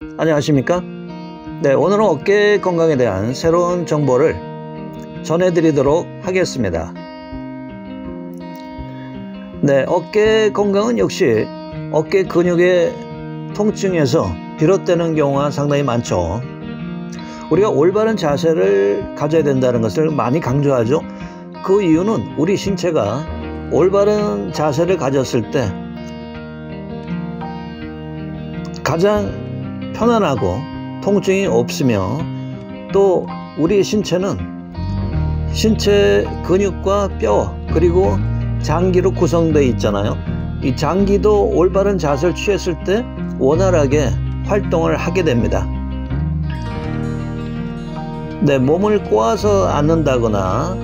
안녕하십니까? 네, 오늘은 어깨 건강에 대한 새로운 정보를 전해드리도록 하겠습니다. 네, 어깨 건강은 역시 어깨 근육의 통증에서 비롯되는 경우가 상당히 많죠. 우리가 올바른 자세를 가져야 된다는 것을 많이 강조하죠. 그 이유는 우리 신체가 올바른 자세를 가졌을 때 가장 편안하고 통증이 없으며, 또 우리 신체는 신체 근육과 뼈 그리고 장기로 구성되어 있잖아요. 이 장기도 올바른 자세를 취했을 때 원활하게 활동을 하게 됩니다. 네, 몸을 꼬아서 앉는다거나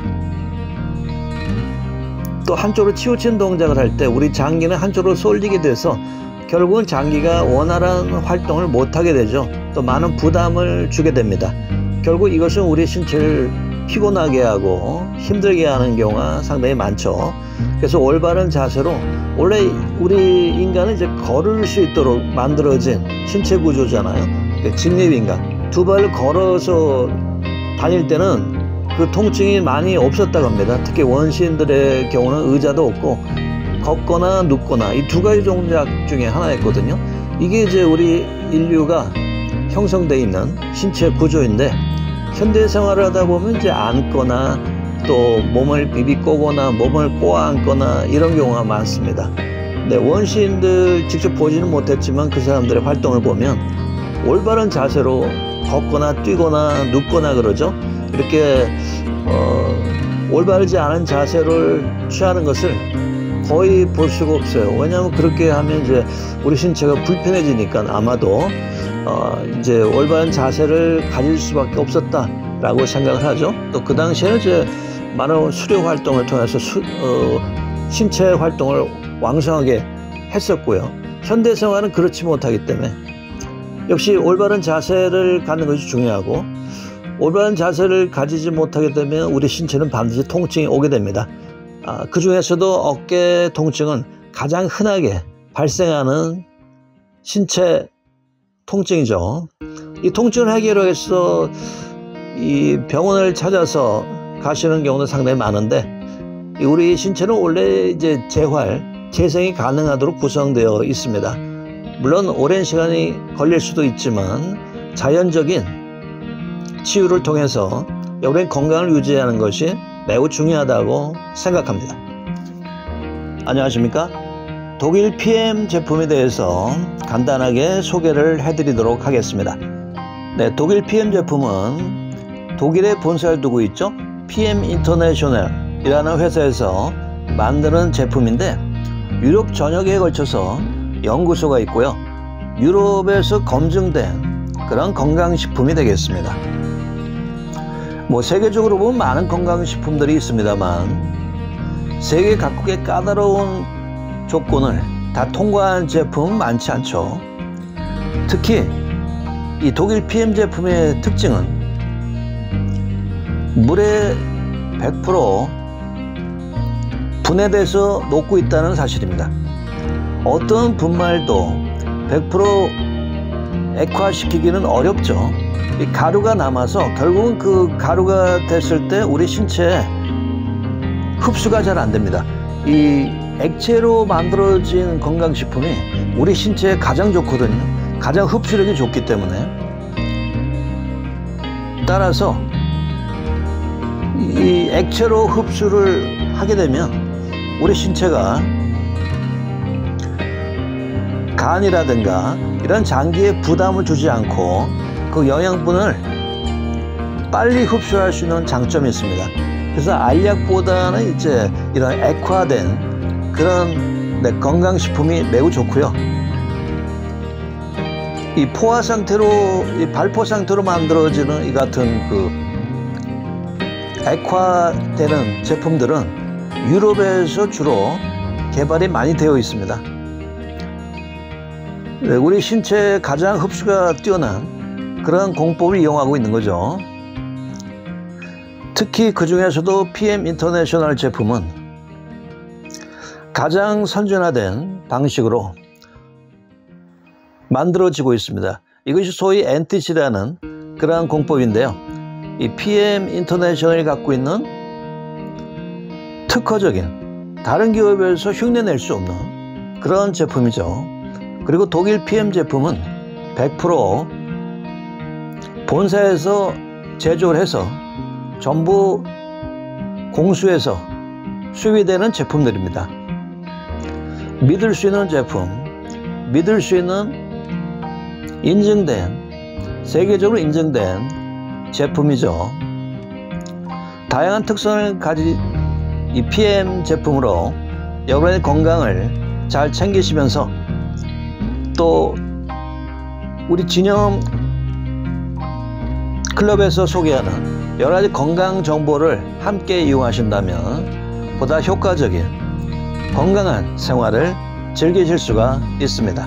또 한쪽으로 치우친 동작을 할 때 우리 장기는 한쪽으로 쏠리게 돼서 결국은 장기가 원활한 활동을 못하게 되죠. 또 많은 부담을 주게 됩니다. 결국 이것은 우리 신체를 피곤하게 하고 힘들게 하는 경우가 상당히 많죠. 그래서 올바른 자세로, 원래 우리 인간은 이제 걸을 수 있도록 만들어진 신체 구조잖아요. 직립인간, 두 발을 걸어서 다닐 때는 그 통증이 많이 없었다고 합니다. 특히 원시인들의 경우는 의자도 없고 걷거나 눕거나 이 두 가지 동작 중에 하나였거든요. 이게 이제 우리 인류가 형성되어 있는 신체 구조인데, 현대 생활을 하다 보면 이제 앉거나 또 몸을 비비꼬거나 몸을 꼬아 앉거나 이런 경우가 많습니다. 네, 원시인들 직접 보지는 못했지만 그 사람들의 활동을 보면 올바른 자세로 걷거나 뛰거나 눕거나 그러죠. 이렇게 올바르지 않은 자세를 취하는 것을 거의 볼 수가 없어요. 왜냐하면 그렇게 하면 이제 우리 신체가 불편해지니까 아마도 이제 올바른 자세를 가질 수밖에 없었다라고 생각을 하죠. 또 그 당시에는 이제 많은 수료 활동을 통해서 신체 활동을 왕성하게 했었고요. 현대 생활은 그렇지 못하기 때문에 역시 올바른 자세를 갖는 것이 중요하고, 올바른 자세를 가지지 못하게 되면 우리 신체는 반드시 통증이 오게 됩니다. 그 중에서도 어깨 통증은 가장 흔하게 발생하는 신체 통증이죠. 이 통증을 해결하기 위해서 이 병원을 찾아서 가시는 경우도 상당히 많은데, 우리 신체는 원래 이제 재생이 가능하도록 구성되어 있습니다. 물론 오랜 시간이 걸릴 수도 있지만 자연적인 치유를 통해서 우리의 건강을 유지하는 것이 매우 중요하다고 생각합니다. 안녕하십니까? 독일 PM 제품에 대해서 간단하게 소개를 해드리도록 하겠습니다. 네, 독일 PM 제품은 독일에 본사를 두고 있죠. PM 인터내셔널이라는 회사에서 만드는 제품인데, 유럽 전역에 걸쳐서 연구소가 있고요. 유럽에서 검증된 그런 건강식품이 되겠습니다. 세계적으로 보면 많은 건강식품들이 있습니다만 세계 각국의 까다로운 조건을 다 통과한 제품은 많지 않죠. 특히 이 독일 PM 제품의 특징은 물에 100% 분해돼서 녹고 있다는 사실입니다. 어떤 분말도 100% 액화시키기는 어렵죠. 이 가루가 남아서 결국은 그 가루가 됐을 때 우리 신체에 흡수가 잘 안 됩니다. 이 액체로 만들어진 건강식품이 우리 신체에 가장 좋거든요. 가장 흡수력이 좋기 때문에. 따라서 이 액체로 흡수를 하게 되면 우리 신체가 간이라든가 이런 장기에 부담을 주지 않고 그 영양분을 빨리 흡수할 수 있는 장점이 있습니다. 그래서 알약보다는 이제 이런 액화된 그런 건강식품이 매우 좋고요. 이 포화 상태로, 이 발포 상태로 만들어지는 이 같은 그 액화되는 제품들은 유럽에서 주로 개발이 많이 되어 있습니다. 우리 신체에 가장 흡수가 뛰어난 그런 공법을 이용하고 있는 거죠. 특히 그 중에서도 PM 인터내셔널 제품은 가장 선진화된 방식으로 만들어지고 있습니다. 이것이 소위 NTC라는 그러한 공법인데요. 이 PM 인터내셔널이 갖고 있는 특허적인 다른 기업에서 흉내낼 수 없는 그런 제품이죠. 그리고 독일 PM 제품은 100% 본사에서 제조를 해서 전부 공수해서 수입되는 제품들입니다. 믿을 수 있는 제품, 믿을 수 있는 인증된, 세계적으로 인증된 제품이죠. 다양한 특성을 가진 이 PM 제품으로 여러분의 건강을 잘 챙기시면서 또 우리 진영 클럽에서 소개하는 여러 가지 건강 정보를 함께 이용하신다면 보다 효과적인 건강한 생활을 즐기실 수가 있습니다.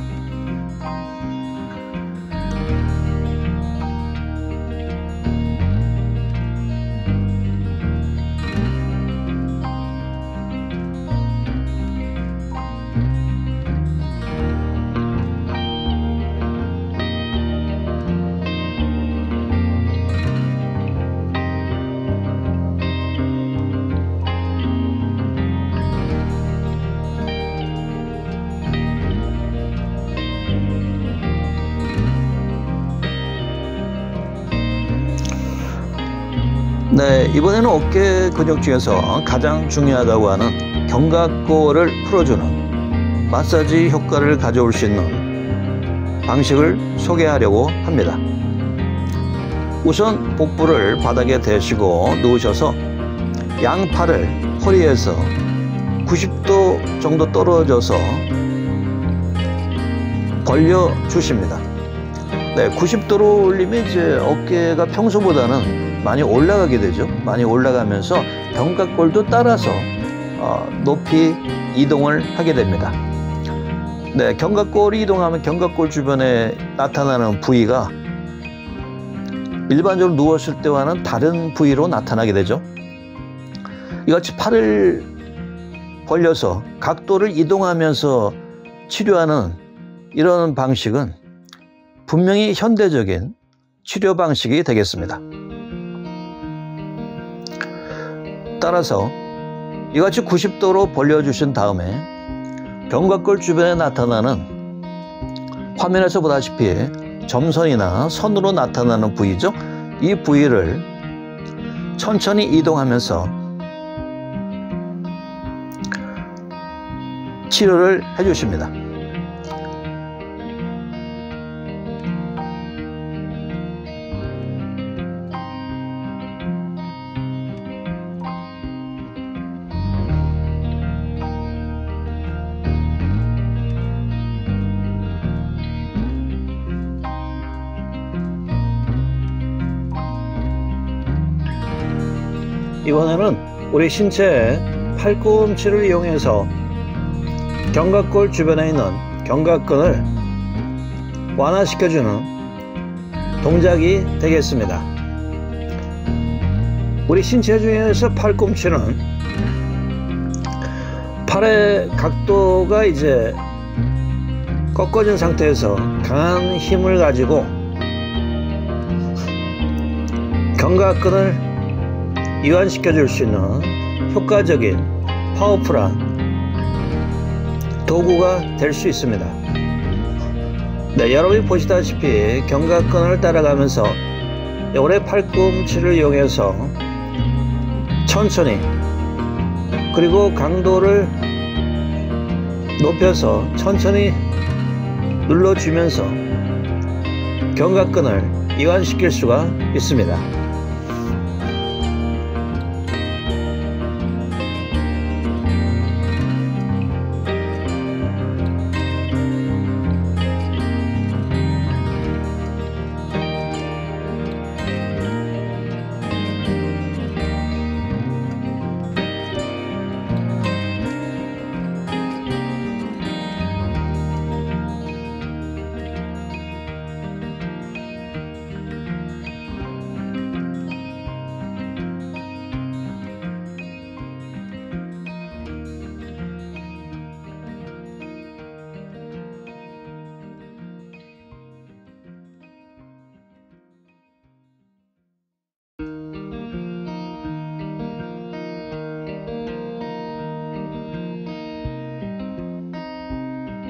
네, 이번에는 어깨 근육 중에서 가장 중요하다고 하는 견갑골을 풀어주는 마사지 효과를 가져올 수 있는 방식을 소개하려고 합니다. 우선 복부를 바닥에 대시고 누우셔서 양팔을 허리에서 90도 정도 떨어져서 벌려 주십니다. 네, 90도로 올리면 이제 어깨가 평소보다는 많이 올라가게 되죠. 많이 올라가면서 견갑골도 따라서 높이 이동을 하게 됩니다. 네, 견갑골이 이동하면 견갑골 주변에 나타나는 부위가 일반적으로 누웠을 때와는 다른 부위로 나타나게 되죠. 이같이 팔을 벌려서 각도를 이동하면서 치료하는 이런 방식은 분명히 현대적인 치료 방식이 되겠습니다. 따라서 이같이 90도로 벌려주신 다음에 견갑골 주변에 나타나는 화면에서 보다시피 점선이나 선으로 나타나는 부위죠. 이 부위를 천천히 이동하면서 치료를 해주십니다. 이번에는 우리 신체의 팔꿈치를 이용해서 견갑골 주변에 있는 견갑근을 완화시켜주는 동작이 되겠습니다. 우리 신체 중에서 팔꿈치는 팔의 각도가 이제 꺾어진 상태에서 강한 힘을 가지고 견갑근을 이완시켜 줄 수 있는 효과적인 파워풀한 도구가 될 수 있습니다. 네, 여러분이 보시다시피 견갑근을 따라가면서 오래 팔꿈치를 이용해서 천천히 그리고 강도를 높여서 천천히 눌러주면서 견갑근을 이완시킬 수가 있습니다.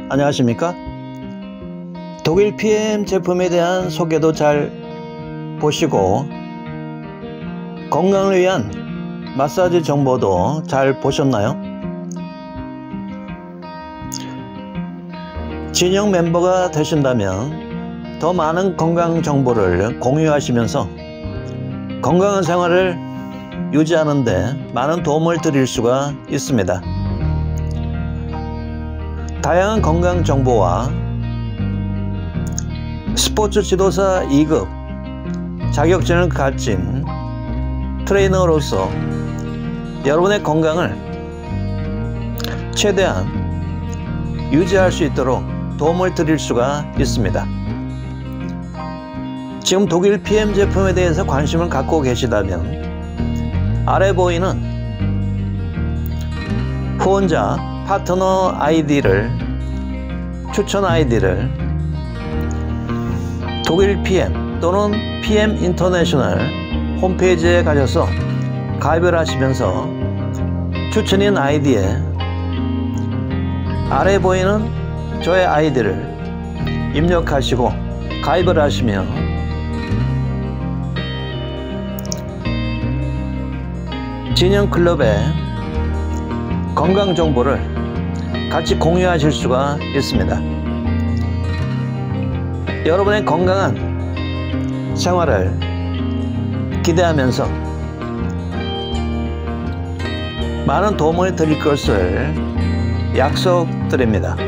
안녕하십니까? 독일 PM 제품에 대한 소개도 잘 보시고 건강을 위한 마사지 정보도 잘 보셨나요? 진영 멤버가 되신다면 더 많은 건강 정보를 공유하시면서 건강한 생활을 유지하는 데 많은 도움을 드릴 수가 있습니다. 다양한 건강 정보와 스포츠 지도사 2급 자격증을 가진 트레이너로서 여러분의 건강을 최대한 유지할 수 있도록 도움을 드릴 수가 있습니다. 지금 독일 PM 제품에 대해서 관심을 갖고 계시다면 아래 보이는 후원자 파트너 아이디를 추천 아이디를 독일 PM 또는 PM 인터내셔널 홈페이지에 가셔서 가입을 하시면서 추천인 아이디에 아래 보이는 저의 아이디를 입력하시고 가입을 하시면 진영클럽의 건강 정보를 같이 공유하실 수가 있습니다. 여러분의 건강한 생활을 기대하면서 많은 도움을 드릴 것을 약속드립니다.